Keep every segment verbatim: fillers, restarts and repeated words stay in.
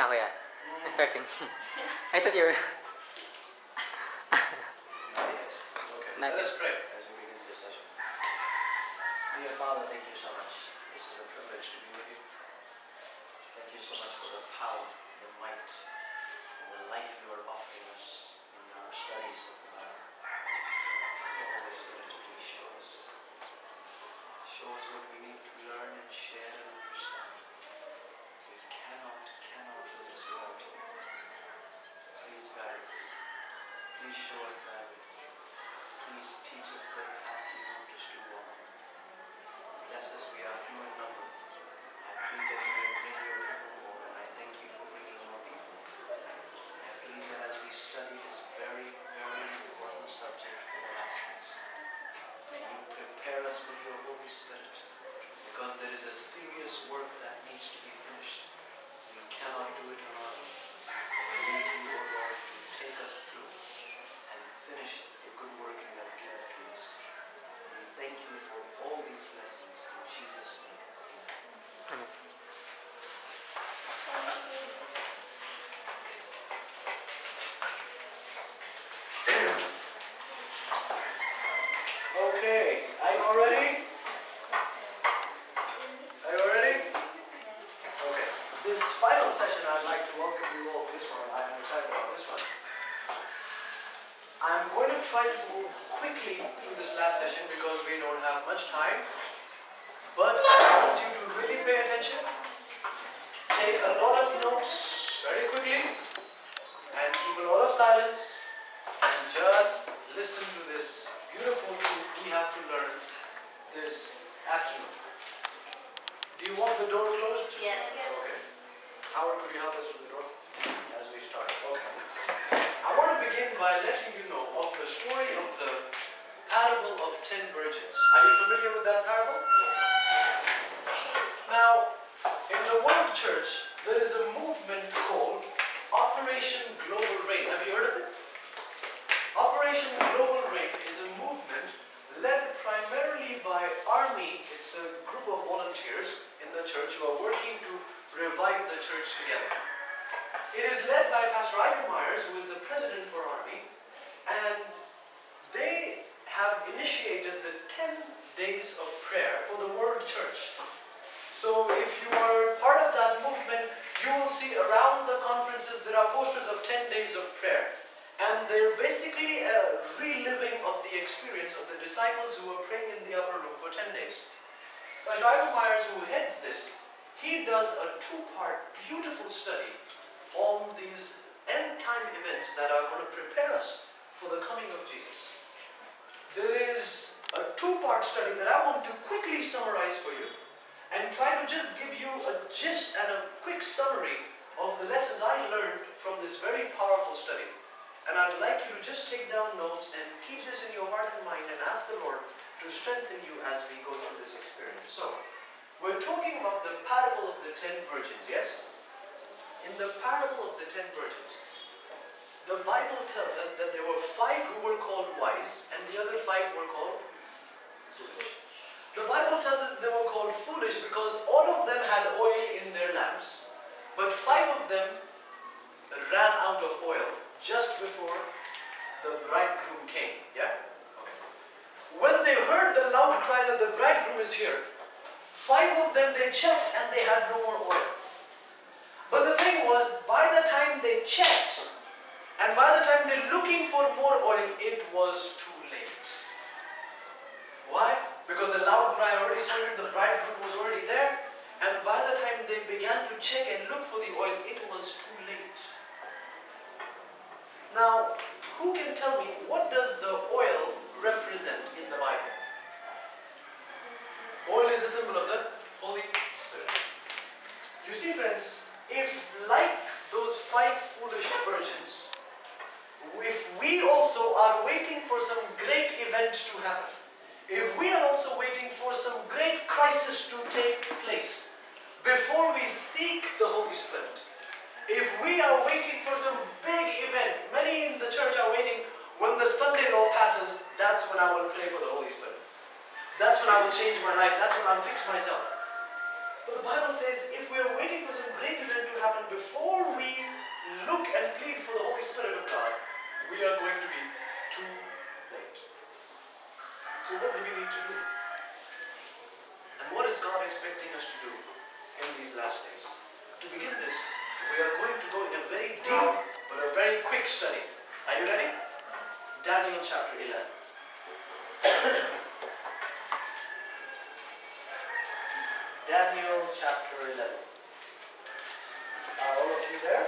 nga, kuya. I'm starting. I thought you were... Okay. Not Let yet. us pray as we begin this session. Dear Father, thank you so much. This is a privilege to be with you. Thank you so much for the power, the might, and the life you are offering us in our studies of the Bible. Oh, Holy Spirit, please show us. Show us what we need to learn and share and understand. We cannot, cannot do this without you. Please guide us. Please show us that way. Please teach us the path you want us to walk. Bless us, we are few in number. I plead that you may bring your people more, and I thank you for bringing more people. I plead that as we study this very, very important subject for the last days, may you prepare us with your Holy Spirit, because there is a serious work that needs to be finished. We cannot do it on our own. We need you, O Lord, to take us through and finish the good work you have given to us. We thank you for all these blessings in Jesus' name. Amen. Okay, are you all ready? Are you all ready? Okay. This final session, I'd like to welcome you all to this one. I'm excited about this one. I'm going to try to move quickly through this last session because we don't have much time. But I want you to really pay attention. Take a lot of notes very quickly and keep a lot of silence and just listen to this beautiful truth we have to learn this afternoon. Do you want the door closed? Yes. Okay. Howard, could you help us with the door as we start? Okay. I want to begin by letting you know of the story of the parable of ten virgins. Are you familiar with that parable? Now, in the World Church, there is a movement called Operation Global Rain. Have you heard of it? Operation Global Rain is a movement led primarily by Army. It's a group of volunteers in the church who are working to revive the church together. It is led by Pastor Ivan Myers, who is the president for Army, and they have initiated the ten days of prayer for the World Church. So if you are part of that movement, you will see around the conferences there are posters of ten days of prayer. And they're basically a reliving of the experience of the disciples who were praying in the upper room for ten days. Pastor Ivan Myers, who heads this, he does a two-part beautiful study on these end-time events that are going to prepare us for the coming of Jesus. There is a two-part study that I want to quickly summarize for you and try to just give you a gist and a quick summary of the lessons I learned from this very powerful study. And I'd like you to just take down notes and keep this in your heart and mind and ask the Lord to strengthen you as we go through this experience. So, we're talking about the parable of the ten virgins, yes? In the parable of the ten virgins, the Bible tells us that there were five who were called wise and the other five were called foolish. The Bible tells us they were called foolish because all of them had oil in their lamps, but five of them ran out of oil just before the bridegroom came. Yeah? Okay. When they heard the loud cry that the bridegroom is here, five of them, they checked and they had no more oil. But the thing was, by the time they checked, and by the time they're looking for more oil, it was too late. Why? Because the loud cry already sounded, the bridegroom was already there, and by the time they began to check and look for the oil, it was too late. Now, who can tell me, what does the oil represent in the Bible? Oil is a symbol of the Holy Spirit. You see, friends, if like those five foolish virgins, if we also are waiting for some great event to happen, if we are also waiting for some great crisis to take place before we seek the Holy Spirit, if we are waiting for some big event, many in the church are waiting, when the Sunday law passes, that's when I will pray for the Holy Spirit. That's when I will change my life. That's when I'll fix myself. But the Bible says if we are waiting for some great event to happen before we look and plead for the Holy Spirit of God, we are going to be too late. So what do we need to do? And what is God expecting us to do in these last days? To begin this, we are going to go in a very deep but a very quick study. Are you ready? Daniel chapter eleven. Daniel chapter eleven. Are all of you there?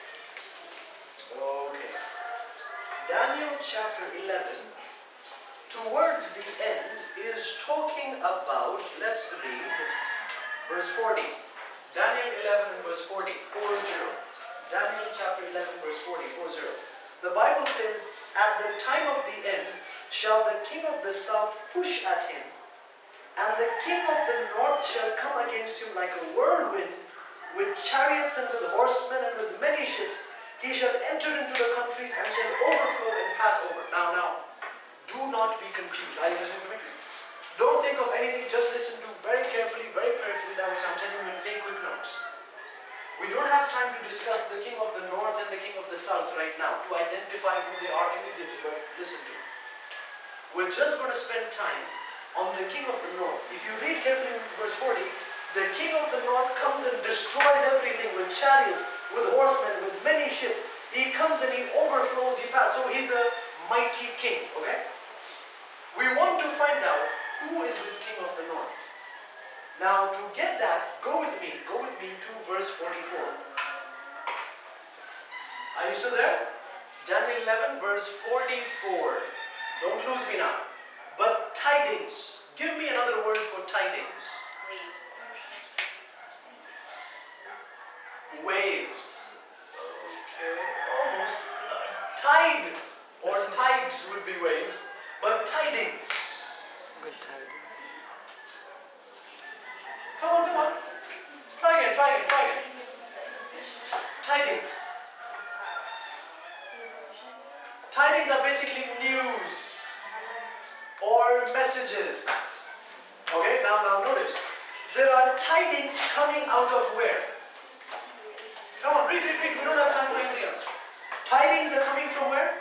Okay. Daniel chapter eleven, towards the end, is talking about, let's read verse forty. Daniel eleven verse forty, forty. Daniel chapter eleven verse forty, forty. The Bible says, at the time of the end shall the king of the south push at him, and the king of the north shall come against him like a whirlwind, with chariots and with horsemen and with many ships. He shall enter into the countries and shall overflow and pass over. Now, now, do not be confused. Are you listening to me? Don't think of anything. Just listen to very carefully, very prayerfully that which I'm telling you and take quick notes. We don't have time to discuss the king of the north and the king of the south right now to identify who they are immediately, but listen to me. We're just going to spend time on the king of the north. If you read carefully in verse forty, the king of the north comes and destroys everything with chariots, with horsemen, with many ships. He comes and he overflows, he passes. So he's a mighty king, okay? We want to find out who is this king of the north. Now to get that, go with me, go with me to verse forty-four. Are you still there? Daniel eleven verse forty-four. Don't lose me now. But tidings. Give me another word for tidings. Waves. Waves. Okay, almost. Uh, tide or tides would be waves, but tidings. Good tidings. Come on, come on. Try again, try again, try again. Tidings. Tidings are basically news or messages. Okay, now, now notice. There are tidings coming out of where? Come on, read, read, read. We don't have time for anything else. Tidings are coming from where?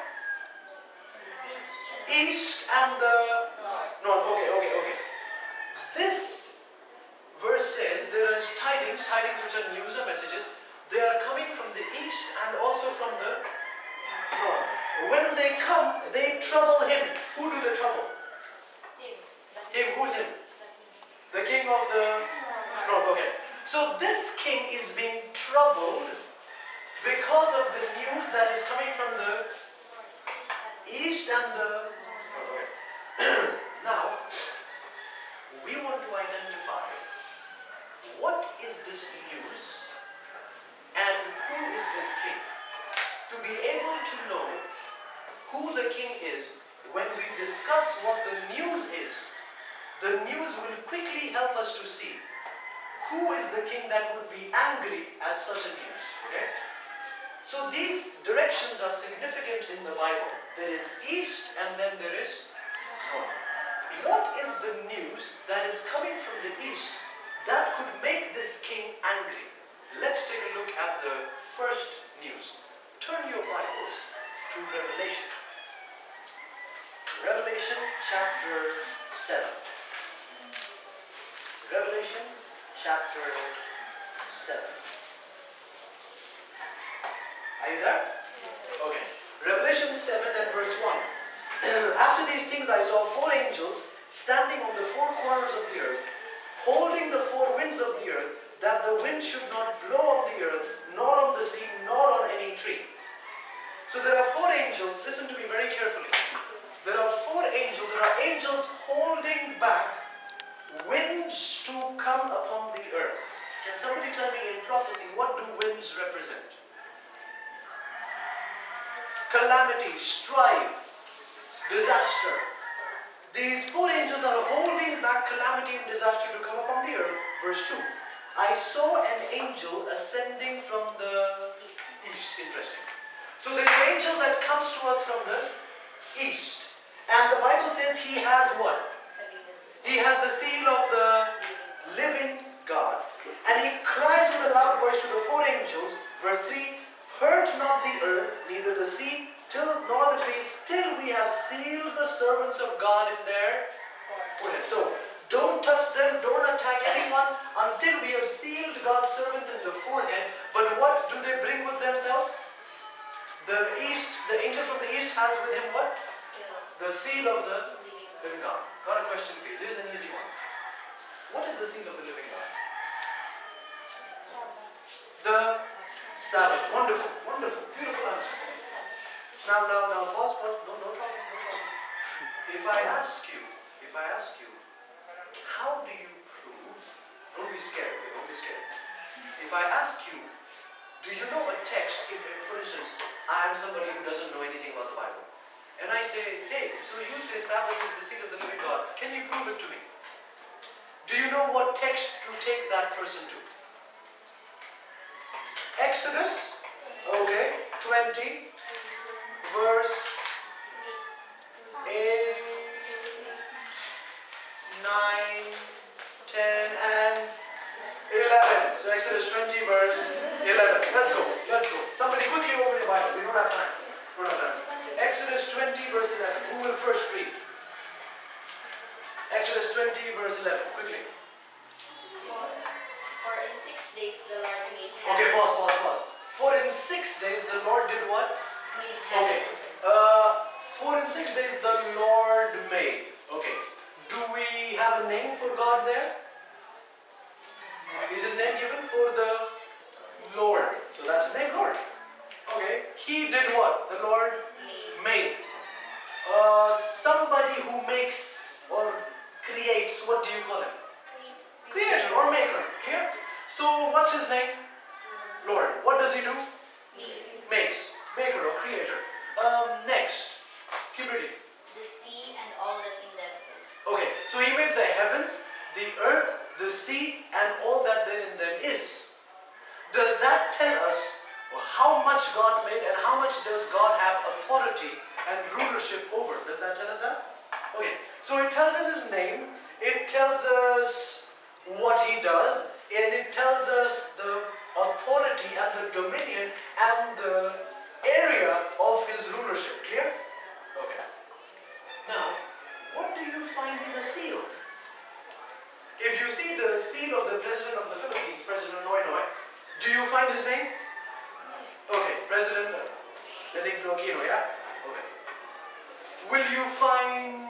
East and the north. Okay, okay, okay. This verse says there is tidings, tidings which are news or messages. They are coming from the east and also from the north. When they come, they trouble him. Who do they trouble? Him. Him. Who's him? The king of the north. Okay. So this king is being troubled because of the news that is coming from the east and the north. Okay. Now, we want to identify what is this news and who is this king. To be able to know who the king is, when we discuss what the news is, the news will quickly help us to see who is the king that would be angry at such a news. Okay? So these directions are significant in the Bible. There is east and then there is north. What is the news that is coming from the east that could make this king angry? Let's take a look at the first news. Turn your Bibles to Revelation. Revelation chapter seven. Revelation chapter seven. Are you there? Okay. Revelation seven and verse one. After these things I saw four angels standing on the four corners of the earth, holding the four winds of the earth, that the wind should not blow on the earth, nor on the sea, nor on any tree. So there are four angels. Listen to me very carefully. There are four angels. There are angels holding back winds to come upon the earth. Can somebody tell me in prophecy, what do winds represent? Calamity, strife, disaster. These four angels are holding back calamity and disaster to come upon the earth. Verse two. I saw an angel ascending from the east. Interesting. So there's an angel that comes to us from the east. And the Bible says he has what? He has the seal of the living God. enemies till we have sealed the servants of God in their forehead. So, don't touch them, don't attack anyone until we have sealed God's servant in the forehead. But what do they bring with themselves? The east, the angel from the east has with him what? The seal of the living God. Got a question for you. This is an easy one. What is the seal of the living God? The Sabbath. Wonderful, wonderful, beautiful answer. Now, now, now, pause, pause. No, no problem, no problem. If I ask you, if I ask you, how do you prove? Don't be scared. Okay? Don't be scared. If I ask you, do you know a text? If, for instance, I am somebody who doesn't know anything about the Bible, and I say, hey, so you say Sabbath is the seal of the living God. Can you prove it to me? Do you know what text to take that person to? Exodus, okay, twenty, verse eight, nine, ten, and eleven. So Exodus twenty, verse eleven. Let's go, let's go. Somebody quickly open your Bible. We don't have time. We don't have time. Exodus twenty, verse eleven. Who will first read? Exodus twenty, verse eleven. Quickly. For, for in six days the Lord made heaven. Okay, pause, pause, pause. For in six days the Lord did what? Made heaven. Okay. Uh, for in six days the Lord made. Okay. Do we have a name for God there? Is his name given for the Lord? So that's his name, Lord. Okay. He did what? The Lord Made. made. Uh, somebody who makes or creates, what do you call him? Creator or maker. Clear? So what's his name? Lord. What does he do? Made. Makes. Maker or creator. Um, next. Keep reading. The sea and all that in them is. Okay, so he made the heavens, the earth, the sea, and all that therein them is. Does that tell us how much God made and how much does God have authority and rulership over? Does that tell us that? Okay, so it tells us his name, it tells us what he does, and it tells us the authority and the dominion and the area of his rulership. Clear? Okay. Now, what do you find in a seal? If you see the seal of the President of the Philippines, President Noy Noy, do you find his name? Okay, President Benigno Aquino, yeah? Okay. Will you find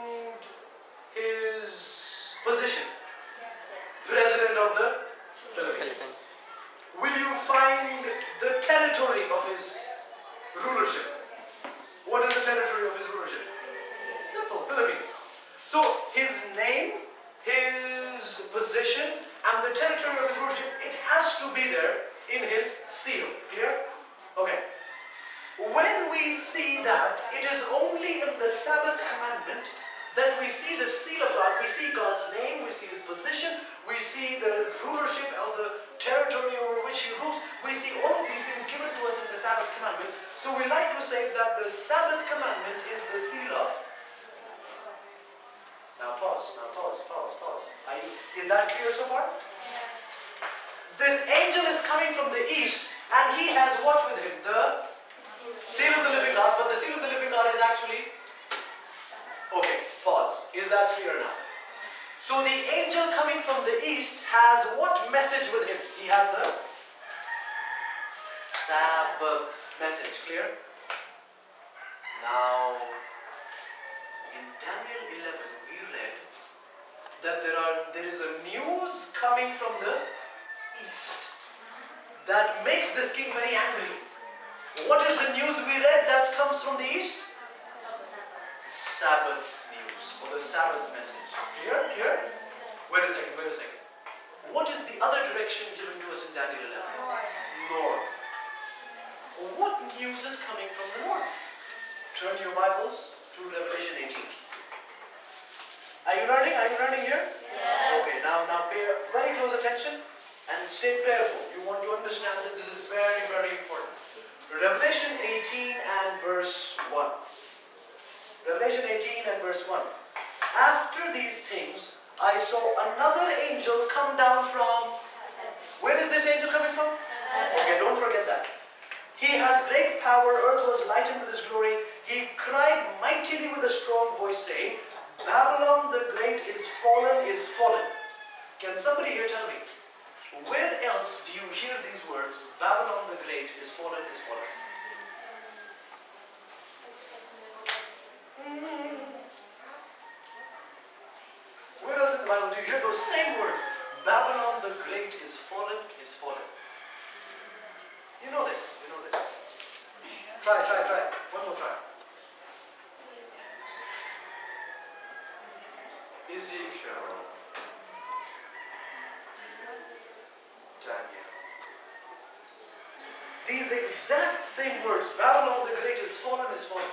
his position? President of the Philippines. Philippines. Will you find the territory of his rulership? What is the territory of his rulership? Simple, Philippines. So his name, his position, and the territory of his rulership, it has to be there in his seal. Clear? Okay. When we see that, it is only in the Sabbath commandment that we see the seal of God. We see God's name, we see his position, we see the rulership of the territory over which he rules. We see all of these things given to us in the Sabbath commandment. So we like to say that the Sabbath commandment is the seal of. Now pause, now pause, pause, pause. Are you, is that clear so far? Yes. This angel is coming from the east and he has what with him? The seal of the living God. But the seal of the living God is actually. Okay, pause. Is that clear now? So the angel coming from the east has what message with him? He has the Sabbath message. Clear? Now, in Daniel eleven, we read that there are there is a news coming from the east that makes this king very angry. What is the news we read that comes from the east? Sabbath news or the Sabbath message. Clear? Clear? Wait a second, wait a second. What is the other direction given to us in Daniel eleven? North. What news is coming from the north? Turn your Bibles to Revelation eighteen. Are you learning? Are you learning here? Yes. Okay, now, now pay very close attention and stay prayerful. You want to understand that this is very, very important. Revelation eighteen and verse one. Revelation eighteen and verse one. After these things, I saw another angel come down from. Where is this angel coming from? Okay, don't forget that. He has great power. Earth was lightened with his glory. he cried mightily with a strong voice, saying, Babylon the great is fallen, is fallen. Can somebody here tell me, where else do you hear these words, Babylon the great is fallen, is fallen? Hmm. Where else in the Bible do you hear those same words, Babylon the great is fallen, is fallen? You know this, you know this. Try, try, try. One more try. Ezekiel. Daniel. These exact same words, Babylon the great is fallen, is fallen.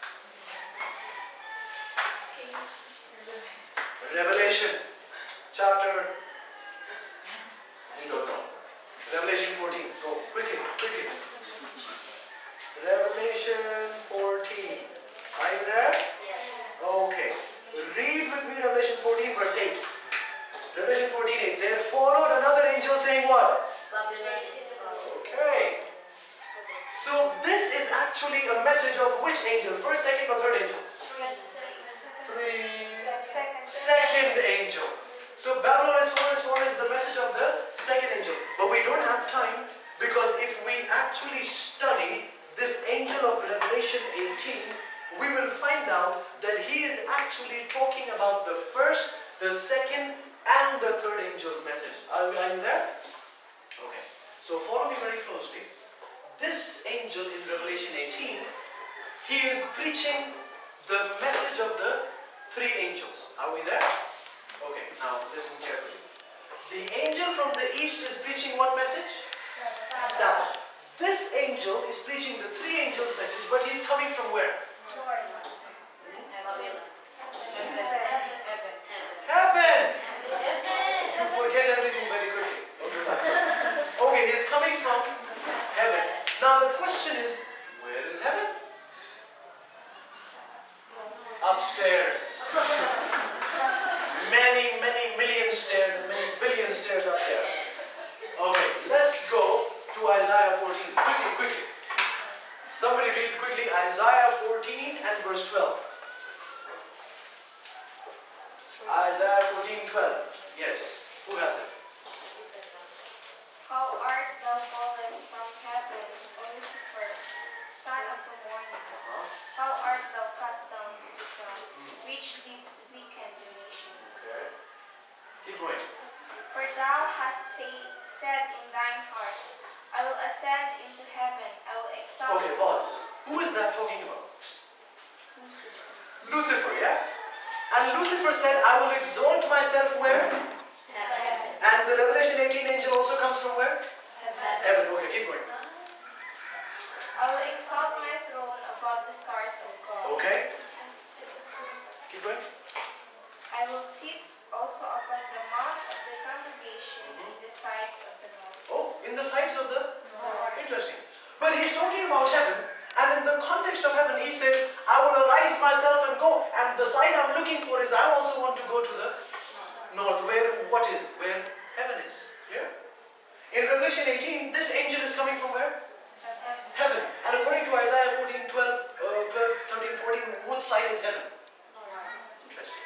Revelation chapter, you don't know. Revelation fourteen. Go quickly, quickly. Revelation fourteen. Are you there? Yes. Okay. Read with me Revelation fourteen verse eight. Revelation fourteen eight. There followed another angel saying what? Babylon is fallen. Okay. So this is actually a message of which angel? First, second, or third angel? Three. Second angel. So Babylon is fallen, is fallen is the message of the second angel. But we don't have time, because if we actually study this angel of Revelation eighteen, we will find out that he is actually talking about the first, the second, and the third angel's message. Are we are you there? Okay. So follow me very closely. This angel in Revelation eighteen, he is preaching the message of the three angels. Are we there? Okay, now listen carefully. The angel from the east is preaching what message? Sabbath. This angel is preaching the three angels' message, but he's coming from where? Heaven! You forget everything very quickly. Okay, okay, he's coming from heaven. Now the question is, where is heaven? Upstairs. Many, many million stairs and many billion stairs up there. Okay, let's go to Isaiah fourteen. Quickly, quickly. Somebody read quickly Isaiah fourteen and verse twelve. Isaiah fourteen, twelve. Yes. Who has it? How art thou fallen from heaven, O Lucifer, son of the morning? Uh-huh. How art thou cut down to the ground, which didst weaken the nations? Okay. Keep going. For thou hast say, said in thine heart, I will ascend into heaven, I will exalt. Okay, pause. Who is that talking about? Lucifer, yeah? And Lucifer said, I will exalt myself where? Heaven. And the Revelation eighteen angel also comes from where? Heaven. Heaven. Okay, keep going. I will exalt my throne above the stars of God. Okay. Keep going. I will sit also upon the mount of the congregation in the sides of the north. Oh, in the sides of the? North. Interesting. But he's talking about heaven, and in the context of heaven, he says, I will arise myself and go. And the side I'm looking for is, I also want to go to the north, where what is? Where heaven is. Yeah? In Revelation eighteen, this angel is coming from where? Heaven. And according to Isaiah fourteen, twelve, uh, twelve, thirteen, fourteen, what side is heaven? Interesting.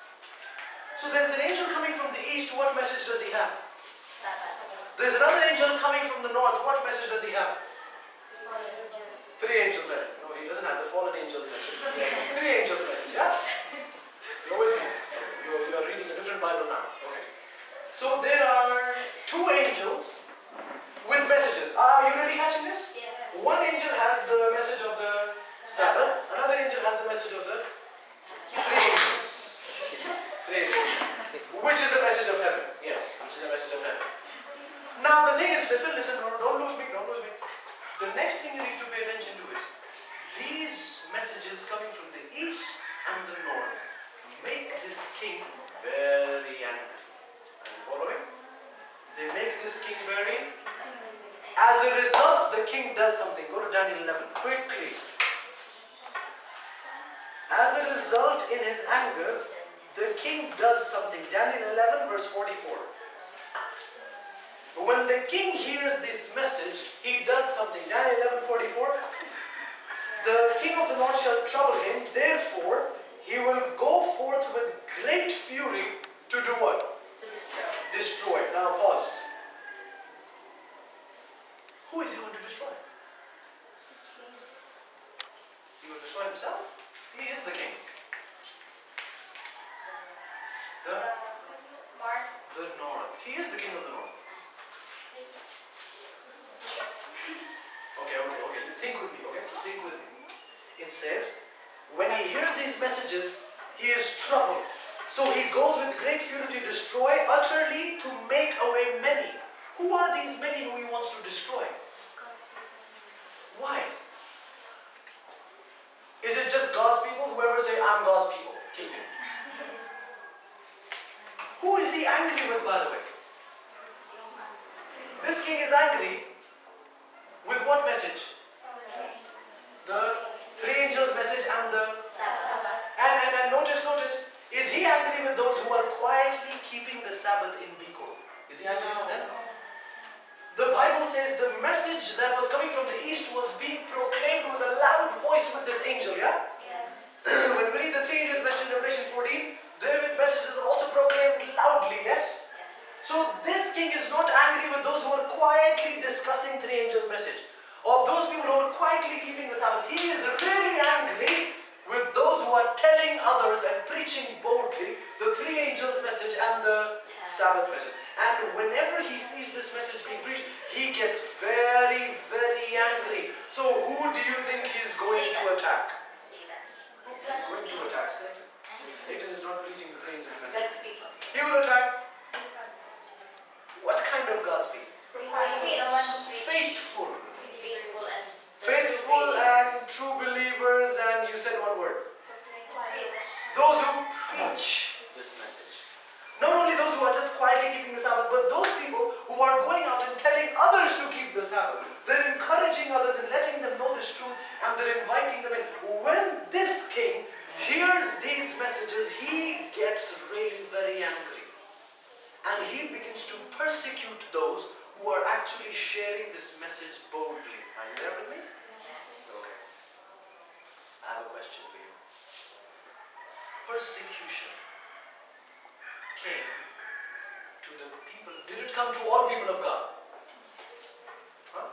So there's an angel coming from the east. What message does he have? Sabbath. There's another angel coming from the north. What message does he have? Fallen angels. Three angels there. No, he doesn't have the fallen angels message. Three angels message, yeah? You're with me. You're, you're reading a different Bible now. Okay. So there are two angels with messages. Are you really catching this? Yes. One angel has the message of the Sabbath. Another angel has the message of the three angels. Three angels. Which is the message of heaven? Yes, which is the message of heaven. Now the thing is, listen, listen, don't, don't lose me, don't lose me. The next thing you need to pay attention to is, these messages coming from the east and the north make this king very angry. Are you following? They make this king very. As a result, the king does something. Go to Daniel eleven, quickly. As a result, in his anger, the king does something. Daniel eleven, verse forty-four. When the king hears this message, he does something. Daniel eleven, forty-four. The king of the north shall trouble him, therefore he will go forth with great fury to do what? To destroy. Destroy. Now pause. Who is he going to destroy? He will destroy himself? He is the king. The, Mark. the north. He is the king of the north. Okay, okay, okay. You think with me, okay? Think with me. It says, when he hears these messages, he is troubled. So he goes with great fury to destroy, utterly to make away many. Who are these many who he wants to destroy? Why? Is it just God's people? Whoever say, I'm God's people, kill me. Who is he angry with, by the way? This king is angry with what message? The three angels' message and the... And, and, and notice, notice, is he angry with those who are quietly keeping the Sabbath in Bicol? Is he angry with them? The Bible says the message that was coming from the east was being proclaimed with a loud voice with this angel, yeah? Yes. When we read the three angels mentioned in Revelation fourteen, their messages are also proclaimed loudly, yes? So this king is not angry with those who are quietly discussing three angels' message, or those people who are quietly keeping the Sabbath. He is really angry with those who are telling others and preaching boldly the three angels' message and the Yes. Sabbath message. And whenever he sees this message being preached, he gets very, very angry. So who do you think he's going to Satan. attack? Say that. He's going to attack Satan. Satan is not preaching the three angels' message. God's people. He will attack what kind of God's people? Faithful. Faithful and Faithful and true believers, and you said one word. Those who preach this message. Not only those who are just quietly keeping the Sabbath, but those people who are going out and telling others to keep the Sabbath. They're encouraging others and letting them know this truth, and they're inviting them in. When this king hears these messages, he gets really very angry. And he begins to persecute those who are actually sharing this message boldly. Are you there with me? yes. Okay. I have a question for you. Persecution came to the people. Did it come to all people of God? Huh?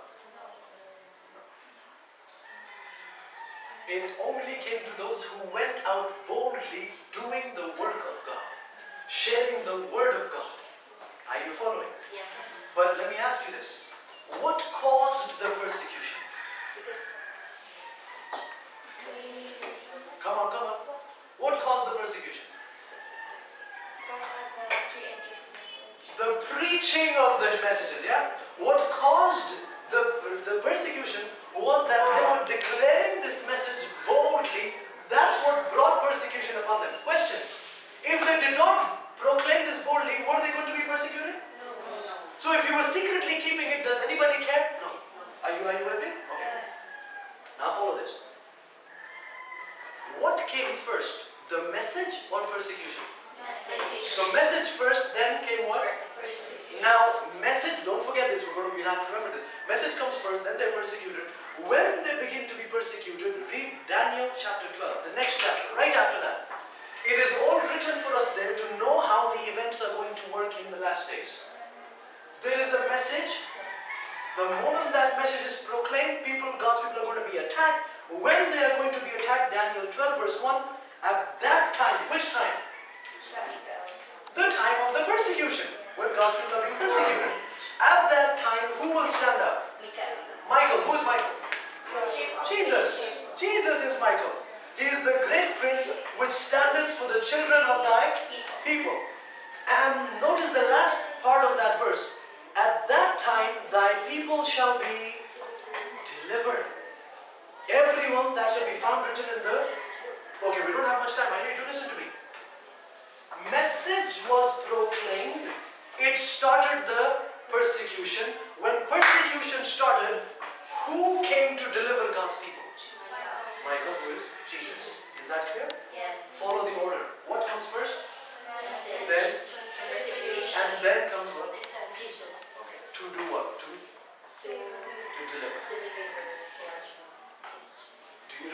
It only came to those who went out boldly doing the work of God, sharing the word of God. Are you following? Yes. But let me ask you this. What caused the persecution? Because Come on, come on. What caused the persecution? The preaching of the messages, yeah? What caused the, the persecution was that they were declaring this message boldly. That's what brought persecution upon them. Question. If they did not proclaim this boldly, were they going to be persecuted? no. So if you were secretly keeping it, does anybody care? No. Are you, are you with me? Okay. Now follow this. What came first? The message or persecution? So message first, then came what? Now, message, don't forget this, we're going to, we'll have to remember this. Message comes first, then they're persecuted. When they begin to be persecuted, read Daniel chapter twelve, the next chapter, right after that. It is all written for us there to know how the events are going to work in the last days. There is a message. The moment that message is proclaimed, people, God's people are going to be attacked. When they are going to be attacked, Daniel twelve verse one, at that time, which time? The time of the persecution, when God's people are being persecuted. At that time, who will stand up? Michael. Who is Michael? Jesus. Jesus is Michael. He is the great prince which standeth for the children of thy people. And notice the last part of that verse. At that time, thy people shall be delivered. Everyone that shall be found written in the... Okay, we don't have much time. I need you to listen to me. Message was proclaimed. It started the persecution. When persecution started, who came to deliver God's people? Michael, who is Jesus. Is that clear? Yes. Follow the order. What comes first? Then, Persecution. and then comes what? Jesus. Okay. To do what? To, to deliver. To deliver. Do you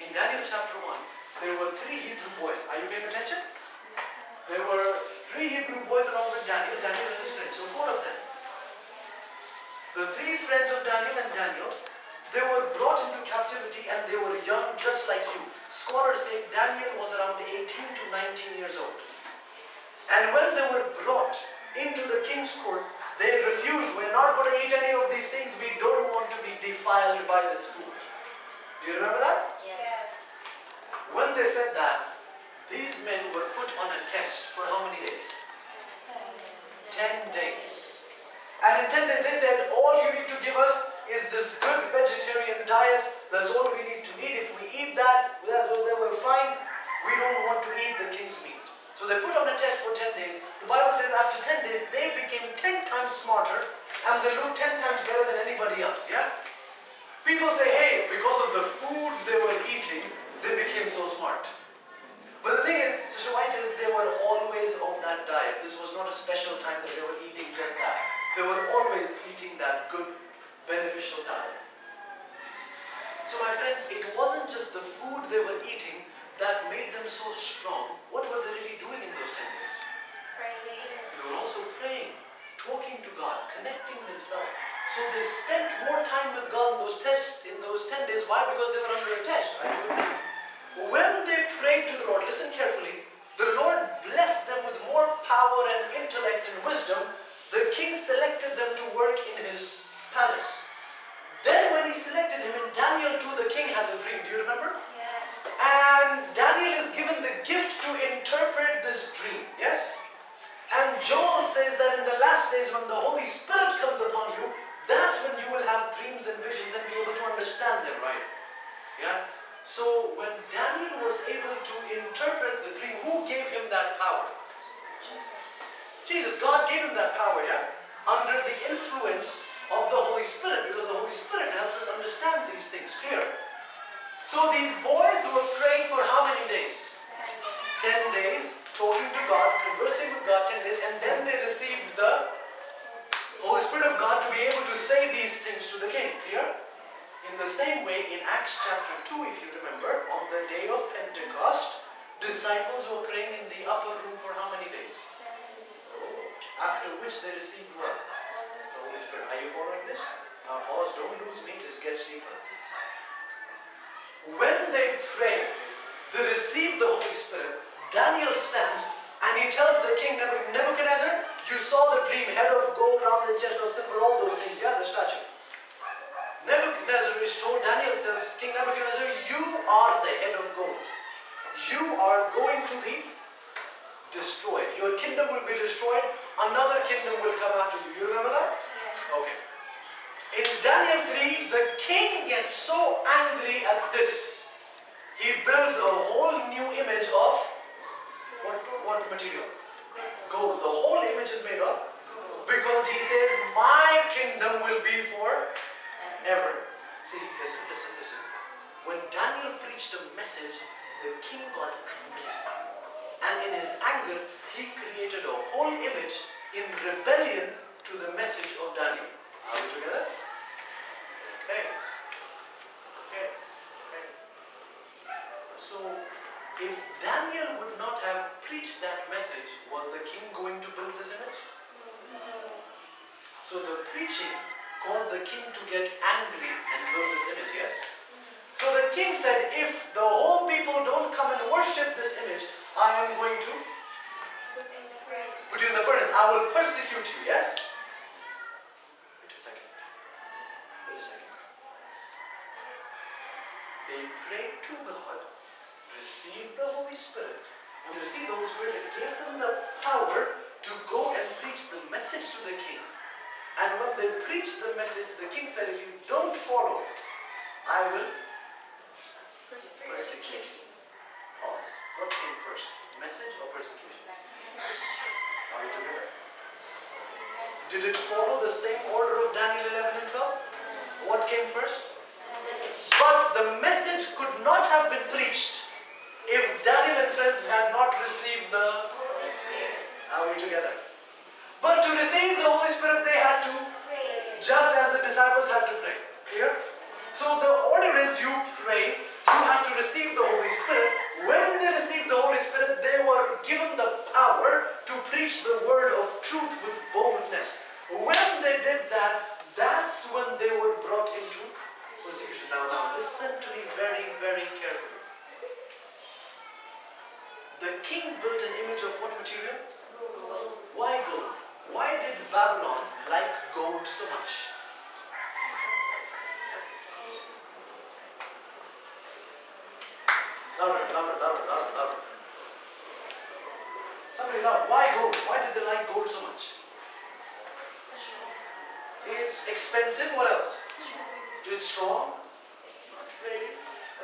in Daniel chapter one, there were three Hebrew boys. Are you paying attention? There were three Hebrew boys along with Daniel, Daniel and his friends, so four of them. The three friends of Daniel and Daniel, they were brought into captivity and they were young just like you. Scholars say Daniel was around eighteen to nineteen years old. And when they were brought into the king's court, they refused. We're not going to eat any of these things. We don't want to be defiled by this food. Do you remember that? Yes. When they said that, these men were put on a test for how many days? Ten days. And in ten days they said, all you need to give us is this good vegetarian diet. That's all we need to eat. If we eat that, well, they were fine. We don't want to eat the king's meat. So they put on a test for ten days. The Bible says after ten days, they became ten times smarter and they looked ten times better than anybody else, yeah? People say, hey, because of the food they were eating, they became so smart. But the thing is, Sister White says they were always on that diet. This was not a special time that they were eating just that. They were always eating that good, beneficial diet. So my friends, it wasn't just the food they were eating that made them so strong. What were they really doing in those ten days? Praying. They were also praying, talking to God, connecting themselves. So they spent more time with God in those tests, in those ten days. Why? Because they were under a test, right? When they prayed to the Lord, listen carefully, the Lord blessed them with more power and intellect and wisdom. The king selected them to work in his palace. Then when he selected him, in Daniel two, the king has a dream. Do you remember? Yes. And Daniel is given the gift to interpret this dream. Yes? And Joel says that in the last days when the Holy Spirit comes upon you, that's when you will have dreams and visions and be able to understand them, right? Yeah? So when Daniel was able to interpret the dream, who gave him that power? Jesus. God gave him that power, yeah? Under the influence of the Holy Spirit, because the Holy Spirit helps us understand these things clear. So these boys were praying for how many days? Ten days, talking to God, conversing with God ten days, and then they received the Holy Spirit of God to be able to say these things to the king. Clear? In the same way, in Acts chapter two, if you remember, on the day of Pentecost, disciples were praying in the upper room for how many days? After which they received what? The Holy Spirit. Are you following this? Now pause, don't lose me, this gets deeper. When they pray, they receive the Holy Spirit. Daniel stands and he tells the king Nebuchadnezzar, you saw the dream, head of gold, round the chest of silver, all those things, yeah, the statue. Nebuchadnezzar is told, Daniel says, King Nebuchadnezzar, you are the head of gold. You are going to be destroyed. Your kingdom will be destroyed. Another kingdom will come after you. You remember that? Okay. In Daniel three, the king gets so angry at this. He builds a whole new image of what, what material? Gold. The whole image is made of. Because he says, my kingdom will be forever. See, listen, listen, listen. When Daniel preached a message, the king got angry. And in his anger, he created a whole image in rebellion to the message of Daniel. Are we together? Okay. Okay. Okay. So, if Daniel would not have preached that message, was the king going to build this image? So the preaching caused the king to get angry and build this image, yes? So the king said, if the whole people don't come and worship this image, I am going to Put in the furnace. put you in the furnace. I will persecute you, yes? Wait a second. Wait a second. They prayed to God, received the Holy Spirit. When they received the Holy Spirit, it gave them the power to go and preach the message to the king. And when they preached the message, the king said, if you don't follow, I will persecute you. Pause. What came first? Message or persecution? Are you together? Did it follow the same order of Daniel eleven and twelve? What came first? But the message could not have been preached if Daniel and friends had not received the Holy Spirit. Are we together? But to receive the Holy Spirit, they had to, Pray. just as the disciples had to pray. Clear? So the order is you pray, you have to receive carefully. The king built an image of what material? Gold. Why gold? Why did Babylon like gold so much? Louder, louder, louder, louder, louder. Somebody loud. Why gold? Why did they like gold so much? It's expensive. What else? It's strong. Ready?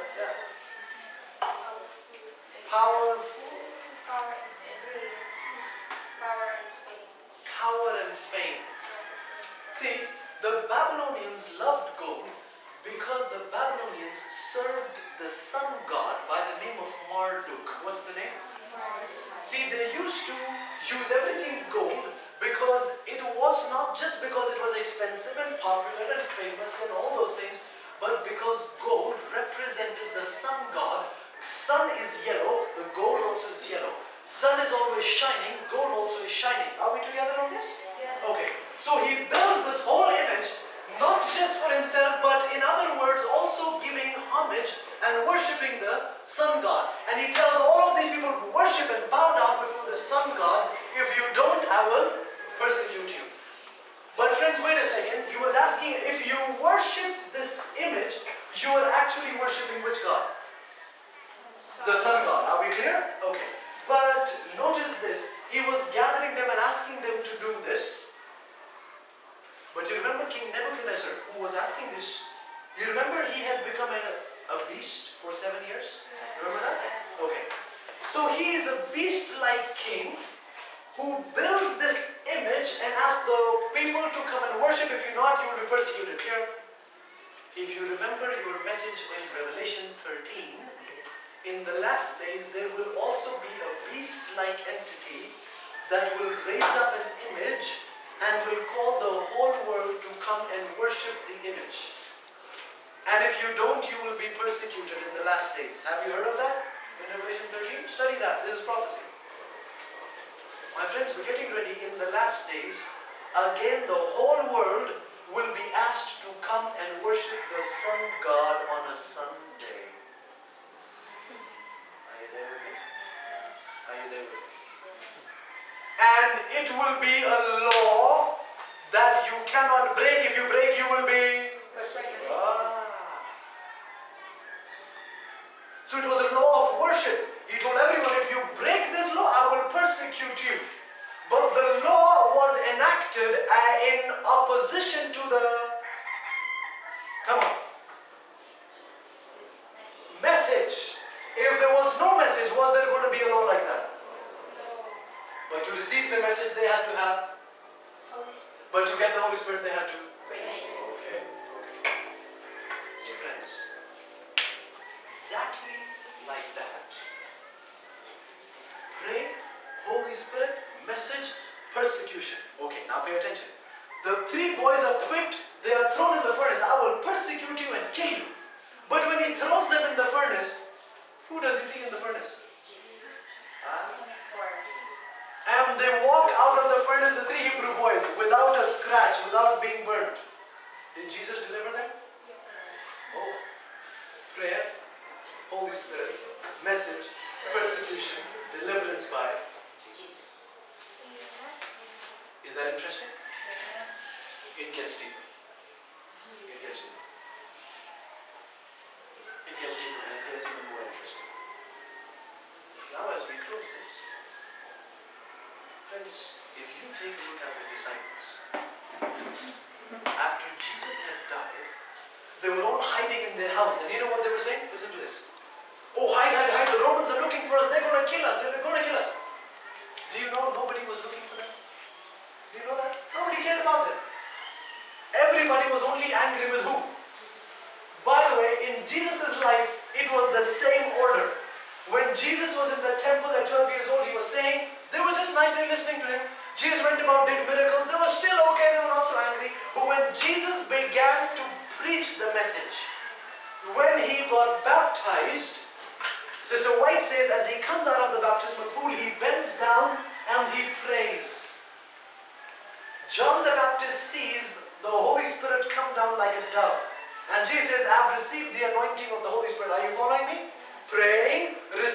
Yeah. Powerful. Power and fame. Power and fame. Power and fame. See, the Babylonians loved gold because the Babylonians served the sun god by the name of Marduk. What's the name? See, they used to use everything gold because it was not just because it was expensive and popular and famous and all those things, but because gold represented the sun god. Sun is yellow, the gold also is yellow. Sun is always shining, gold also is shining. Are we together on this? Yes. Okay, so he builds this whole image, not just for himself, but in other words, also giving homage and worshipping the sun god. And he tells all of these people to worship and bow down before the sun god. If you don't, I will persecute you. But friends, wait a second. He was asking, if you worshipped this image, you are actually worshipping which god? The sun god. Are we clear? Okay. But notice this. He was gathering them and asking them to do this. But you remember King Nebuchadnezzar, who was asking this? You remember he had become a, a beast for seven years? Remember that? Okay. So he is a beast-like king who builds this image and asks the people to come and worship. If you not, you will be persecuted. Here, if you remember your message in Revelation thirteen, in the last days there will also be a beast-like entity that will raise up an image and will call the whole world to come and worship the image. And if you don't, you will be persecuted in the last days. Have you heard of that in Revelation thirteen? Study that. This is prophecy. My friends, we're getting ready. In the last days, again the whole world will be asked to come and worship the sun god on a Sunday. Are you there with me? Are you there with me? And it will be a law that you cannot break. If you break, you will be... Ah. So it was a law of worship. He told everyone, if you break this law, I will persecute you. But the law was enacted uh, in opposition to the... Come on. Message. If there was no message, was there going to be a law like that? But to receive the message, they had to have... But to get the Holy Spirit, they had to... Okay. Okay. See, friends, exactly like that. Pray, Holy Spirit, message, persecution. Okay, now pay attention. The three boys are whipped, they are thrown in the furnace. I will persecute you and kill you. But when he throws them in the furnace, who does he see in the furnace? Huh? And they walk out of the furnace, the three Hebrew boys, without a scratch, without being burned. Did Jesus deliver them? Oh. Prayer, Holy Spirit, message, persecution, deliverance by Jesus. Is that interesting? It gets deeper. It gets deeper. It gets deeper and it gets even more interesting. Now as we close this, friends, if you take a look at the disciples, after Jesus had died, they were all hiding in their house. And you know what they were saying? Listen to this. Oh, hide, hide, hide. The Romans are looking for us. They're going to kill us. They're going to kill us. Do you know nobody was looking for them? Do you know that? Nobody cared about them. Everybody was only angry with who? By the way, in Jesus' life, it was the same order. When Jesus was in the temple at twelve years old, he was saying, they were just nicely listening to him. Jesus went about, did miracles. They were still okay. They were not so angry. But when Jesus began to preach the message, when he got baptized, Sister White says, as he comes out of the baptismal pool, he bends down and he prays. John the Baptist sees the Holy Spirit come down like a dove. And Jesus says, I've received the anointing of the Holy Spirit. Are you following me?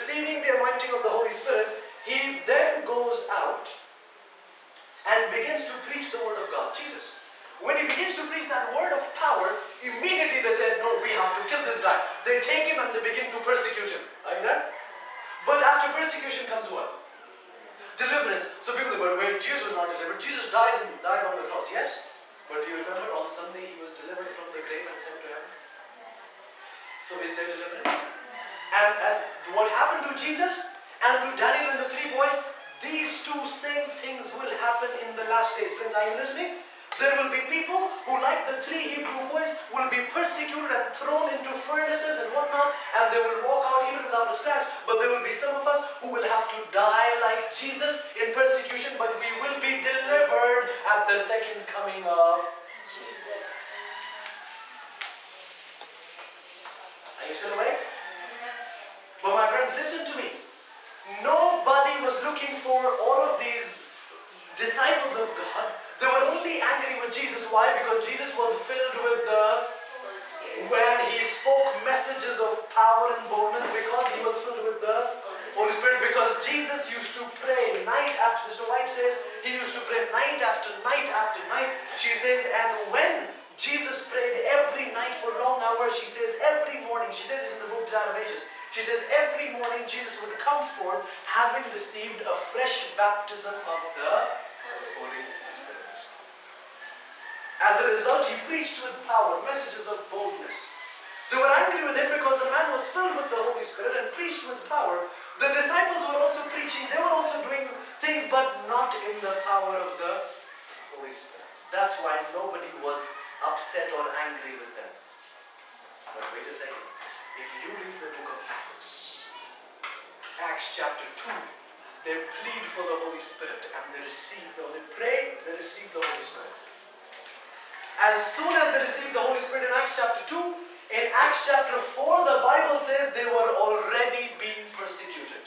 receiving the anointing of the Holy Spirit, he then goes out and begins to preach the word of God. Jesus. When he begins to preach that word of power, immediately they said, no, we have to kill this guy. They take him and they begin to persecute him. Are you there? But after persecution comes what? Deliverance. So people think, but wait, Jesus was not delivered. Jesus died and died on the cross, yes? But do you remember on Sunday he was delivered from the grave and sent to heaven? So is there deliverance? And, and what happened to Jesus and to Daniel and the three boys, these two same things will happen in the last days. Friends, are you listening? There will be people who, like the three Hebrew boys, will be persecuted and thrown into furnaces and whatnot, and they will walk out even without a scratch. But there will be some of us who will have to die like Jesus in persecution, but we will be delivered at the second coming of Jesus. Are you still awake? But my friends, listen to me. Nobody was looking for all of these disciples of God. They were only angry with Jesus. Why? Because Jesus was filled with the... When he spoke messages of power and boldness, because he was filled with the Holy Spirit. Because Jesus used to pray night after... Sister White says, he used to pray night after night after night. She says, and when Jesus prayed every night for long hours, she says every morning, she says this in the book Desire of Ages, she says every morning Jesus would come forth having received a fresh baptism of the Holy Spirit. As a result, he preached with power, messages of boldness. They were angry with him because the man was filled with the Holy Spirit and preached with power. The disciples were also preaching, they were also doing things, but not in the power of the Holy Spirit. That's why nobody was upset or angry with them. But wait a second. If you read the book of Acts, Acts chapter two, they plead for the Holy Spirit and they receive the Holy Spirit. Pray, they receive the Holy Spirit. As soon as they received the Holy Spirit in Acts chapter two, in Acts chapter four, the Bible says they were already being persecuted.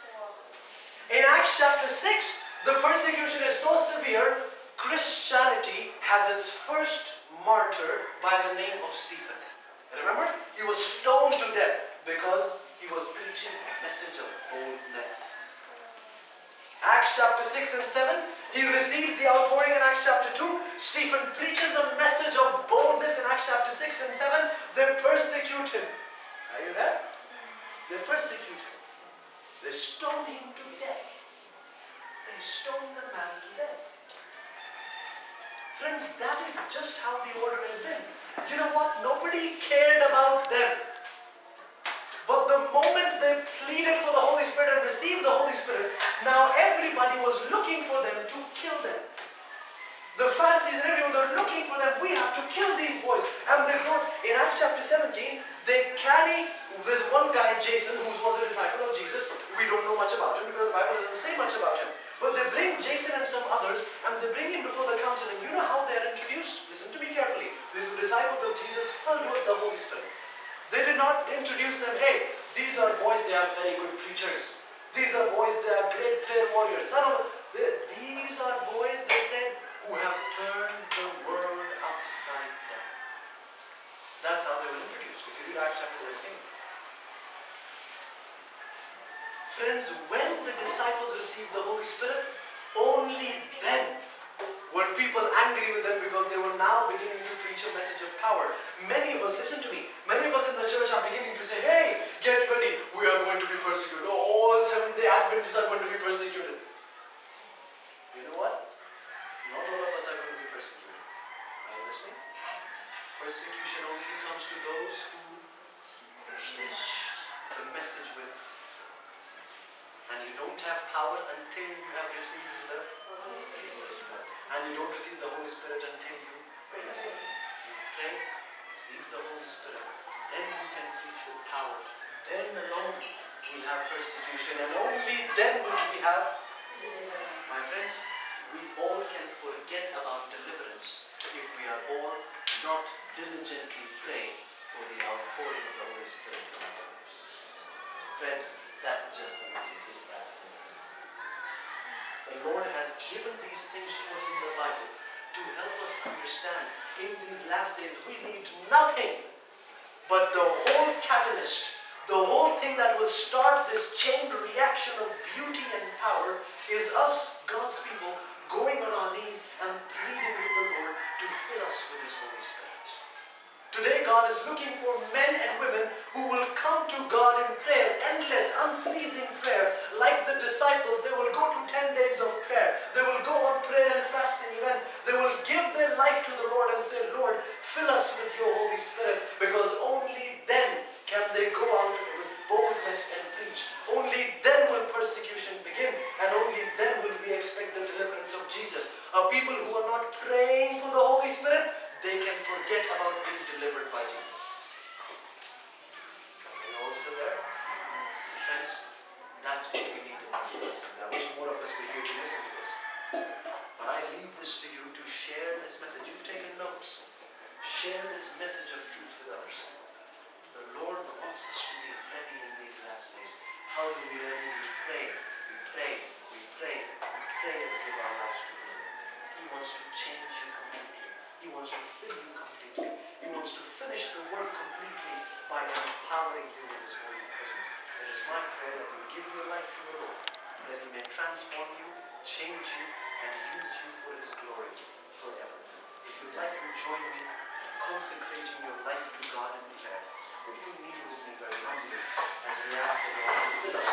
In Acts chapter six, the persecution is so severe, Christianity has its first martyr by the name of Stephen. Remember? He was stoned to death because he was preaching a message of boldness. Acts chapter six and seven, he receives the outpouring in Acts chapter two. Stephen preaches a message of boldness in Acts chapter six and seven. They persecute him. Are you there? They persecute him. They stone him to death. They stone the man to death. Friends, that is just how the order has been. You know what? Nobody cared about them. But the moment they pleaded for the Holy Spirit and received the Holy Spirit, now everybody was looking for them to kill them. The Pharisees and everyone, they're looking for them. We have to kill these boys. And they brought, in Acts chapter seventeen, they carry, there's one guy, Jason, who was a disciple of Jesus. We don't know much about him because the Bible doesn't say much about him. But they bring Jason and some others, and they bring him before the council. And you know how they are introduced? Listen to me carefully. These were disciples of Jesus filled with the Holy Spirit. They did not introduce them, hey, these are boys, they are very good preachers. These are boys, they are great prayer warriors. No, no, they, these are boys, they said, who have turned the world upside down. That's how they were introduced. If you read Acts chapter seventeen. Friends, when the disciples received the Holy Spirit, only then were people angry with them because they were now beginning to preach a message of power. Many of us, listen to me, many of us in the church are beginning to say, hey, get ready, we are going to be persecuted. All Seventh-day Adventists are going to be persecuted. You know what? Not all of us are going to be persecuted. Are you listening? Persecution only comes to those who preach the message with. And you don't have power until you have received the Holy Spirit. And you don't receive the Holy Spirit until you pray. You pray, receive the Holy Spirit. Then you can preach with power. Then alone we have persecution. And only then will we have deliverance. My friends, we all can forget about deliverance if we are all not diligently praying for the outpouring of the Holy Spirit in our lives. Friends, that's just the message. It's that simple. The Lord has given these things to us in the Bible to help us understand in these last days we need nothing but the whole catalyst, The whole thing that will start this chain reaction of beauty and power is us, God's people, going on our knees and pleading with the Lord to fill us with His Holy Spirit. Today God is looking for men and women who will come to God in prayer, endless, unceasing prayer. Like the disciples, they will go to ten days of prayer. They will go on prayer and fasting events. They will give their life to the Lord and say, Lord, fill us with your Holy Spirit, because only then can they go out with boldness and preach. Only then will persecution begin, and only then will we expect the deliverance of Jesus. A people who are not praying for the Holy Spirit, they can forget about being delivered by Jesus. You know, still there? Friends, that's what we need to do. I wish more of us were here to listen to this. But I leave this to you to share this message. You've taken notes. Share this message of truth with others. The Lord wants us to be ready in these last days. How do we ready? We pray, we pray, we pray, we pray and give our lives to Him. He wants to change you completely. He wants to fill you completely. He wants to finish the work completely by empowering you in His holy presence. It is my prayer that you give your life to the Lord, that He may transform you, change you, and use you for His glory forever. If you'd like to join me in consecrating your life to God in prayer, would you kneel with me very humbly as we ask the Lord to fill us?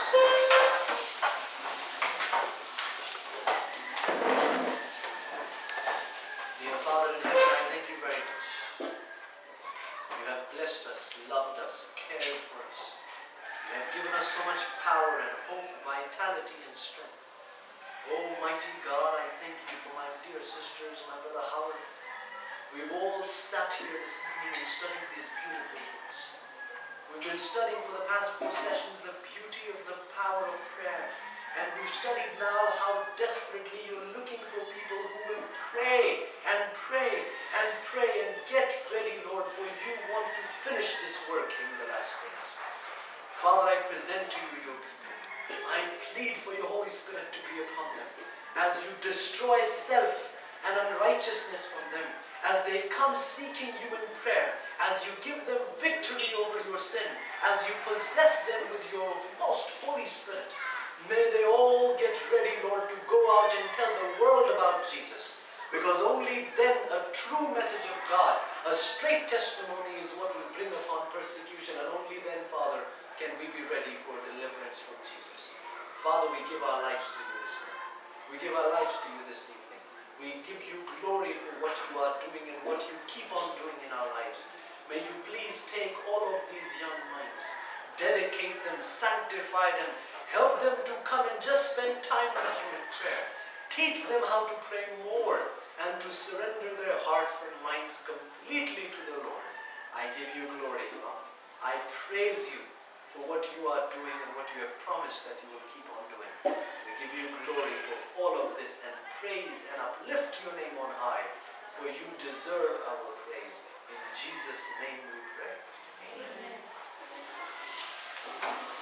Dear Father in heaven, I thank you very much. You have blessed us, loved us, cared for us. You have given us so much power and hope, vitality and strength. Almighty God, I thank you for my dear sisters, my brother Howard. We've all sat here this evening and studied these beautiful books. We've been studying for the past few sessions the beauty of the power of prayer. And we've studied now how desperately you're looking for people who will pray and pray and pray and get ready, Lord, for you want to finish this work in the last days. Father, I present to you your people. I plead for your Holy Spirit to be upon them as you destroy self and unrighteousness from them, as they come seeking you in prayer, as you give them victory over your sin, as you possess them with your most Holy Spirit. May they all get ready, Lord, to go out and tell the world about Jesus, because only then a true message of God, a straight testimony is what will bring upon persecution, and only then, Father, can we be ready for deliverance from Jesus. Father, we give our lives to you this morning. We give our lives to you this evening. We give you glory for what you are doing and what you keep on doing in our lives. May you please take all of these young minds, dedicate them, sanctify them, help them to come and just spend time with you in prayer. Teach them how to pray more and to surrender their hearts and minds completely to the Lord. I give you glory, Father. I praise you for what you are doing and what you have promised that you will keep on doing. We give you glory for all of this and praise and uplift your name on high, for you deserve our praise. In Jesus' name we pray. Amen.